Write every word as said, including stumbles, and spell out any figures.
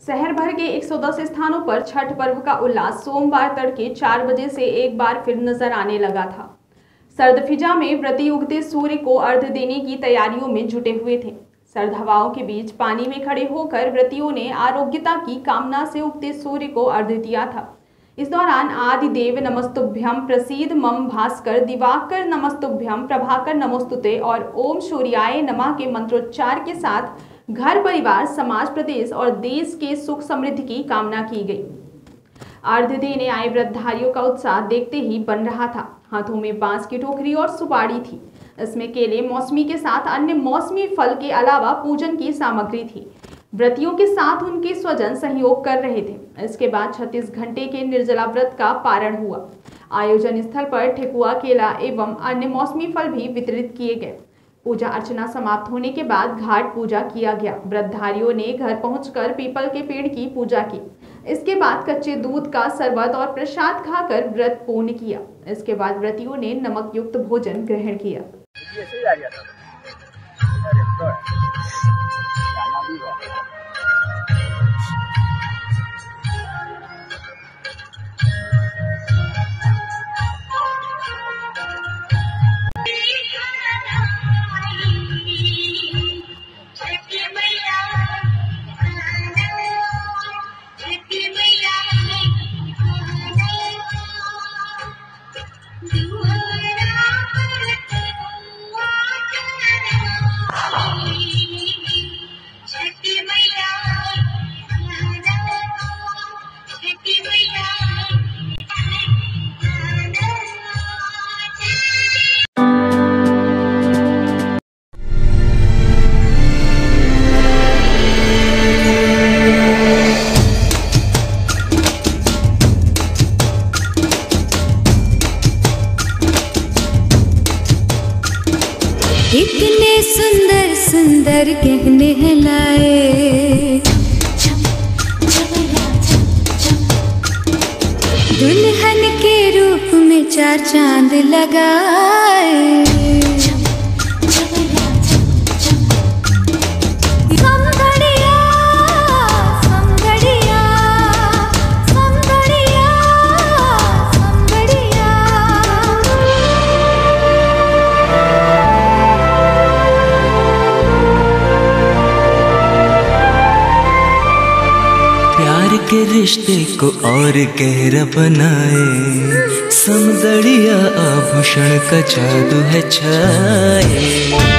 शहर भर के एक सौ दस स्थानों पर छठ पर्व का उल्लास सोमवार तड़के चार बजे से एक बार फिर नजर आने लगा था। सर्द फिजा में व्रती उगते सूर्य को अर्घ्य देने की तैयारियों में जुटे हुए थे। सर्द हवाओं के बीच पानी में खड़े होकर व्रतियों ने आरोग्यता की कामना से उगते सूर्य को अर्घ्य दिया था। इस दौरान आदिदेव नमस्तुभ्यम, प्रसीद मम भास्कर, दिवाकर नमस्तुभ्यम, प्रभाकर नमोस्तुते और ओम सूर्याय नमः के मंत्रोच्चार के साथ घर परिवार, समाज, प्रदेश और देश के सुख समृद्धि की कामना की गई। अर्घ्य देने आए व्रतधारियों का उत्साह देखते ही बन रहा था। हाथों में बांस की टोकरी और सुपारी थी। इसमें केले, मौसमी के साथ अन्य मौसमी फल के अलावा पूजन की सामग्री थी। व्रतियों के साथ उनके स्वजन सहयोग कर रहे थे। इसके बाद छत्तीस घंटे के निर्जला व्रत का पारण हुआ। आयोजन स्थल पर ठेकुआ, केला एवं अन्य मौसमी फल भी वितरित किए गए। पूजा अर्चना समाप्त होने के बाद घाट पूजा किया गया। व्रतधारियों ने घर पहुंचकर पीपल के पेड़ की पूजा की। इसके बाद कच्चे दूध का शरबत और प्रसाद खाकर व्रत पूर्ण किया। इसके बाद व्रतियों ने नमक युक्त भोजन ग्रहण किया। इतने सुंदर सुंदर गहने हैं लाए, दुल्हन के रूप में चार चांद लगाए। प्यार के रिश्ते को और गहरा बनाए, सौंदर्य आभूषण का जादू है छाए।